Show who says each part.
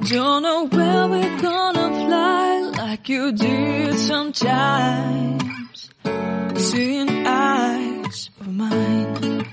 Speaker 1: Don't know where we're gonna fly like you did sometimes. Seeing eyes of mine.